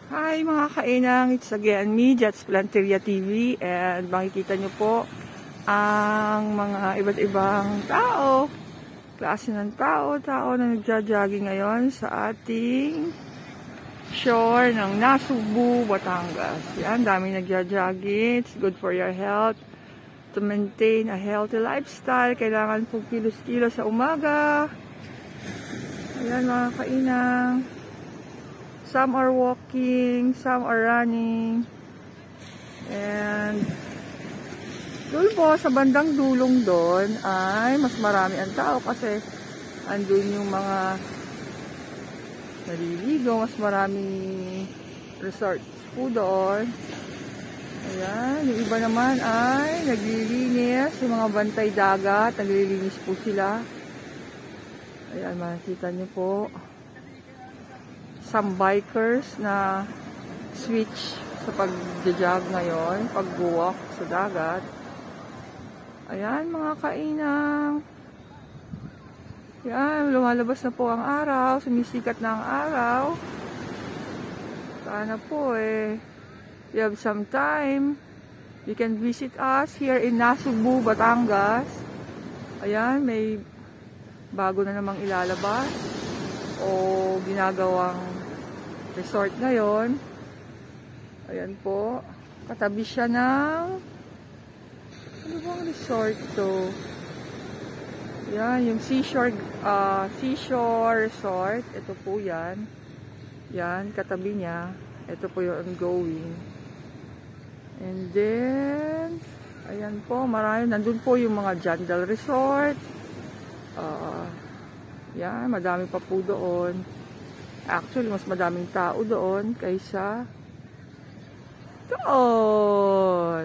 Hi mga kainang, it's again me, Jets Planteria TV, and makikita nyo po ang mga iba't ibang tao, klase ng tao na nagja-jogging ngayon sa ating shore ng Nasugbu, Batangas. Yan, daming nagja-jogging. It's good for your health. To maintain a healthy lifestyle, kailangan pong kilos-kilos sa umaga. Ayan mga kainang. Some are walking, some are running. And doon po, sa bandang dulong doon, ay mas marami ang tao kasi andun yung mga naliligo, mas marami resorts po doon. Ayan, yung iba naman ay naglilinis, yung mga bantay dagat, naglilinis po sila. Ayan, makikita nyo po. Some bikers na switch sa pag-jog ngayon, pag-walk sa dagat. Ayan mga kainang. Ayan, lumalabas na po ang araw, sumisikat na ang araw. Sana po you have some time, you can visit us here in Nasugbu, Batangas. Ayan, may bago na namang ilalabas o ginagawang resort ngayon. Ayan po, katabi siya ng ano bang resort to? Yan, yung seashore resort. Ito po yan. Yan, katabi niya. Ito po yung ongoing. And then ayan po, marami. Nandun po yung mga Jandal Resort. Yan, madami pa po doon. Actually, mas madaming tao doon kaysa doon.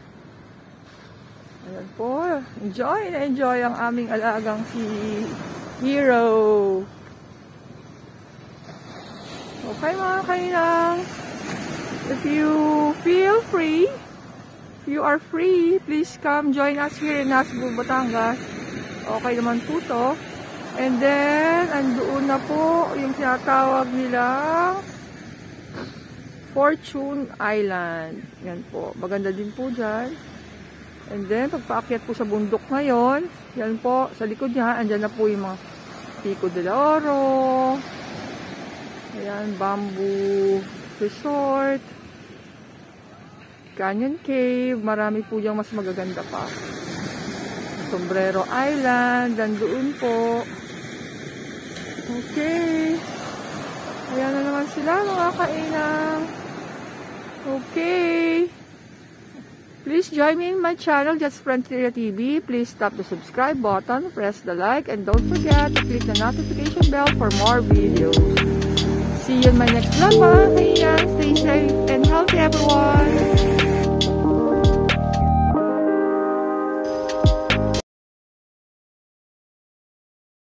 Ayan po. Enjoy ang aming alagang si Hero. Okay mga kainang. If you feel free, if you are free, please come join us here in Nasugbu, Batangas. Okay naman po to. And then, andoon na po yung tinatawag nilang Fortune Island. Yan po. Maganda din po dyan. And then, pagpaakyat po sa bundok ngayon, yan po, sa likod niya, andyan na po yung mga Pico de la Oro. Ayan, Bamboo Resort. Canyon Cave. Marami po diyang mas magaganda pa. Sombrero Island. Nandoon po. Okay. Ayan na naman sila mga kainang. Okay. Please join me in my channel, Just Planteria TV. Please tap the subscribe button, press the like, and don't forget to click the notification bell for more videos. See you in my next vlog mga kainang. Stay safe and healthy everyone.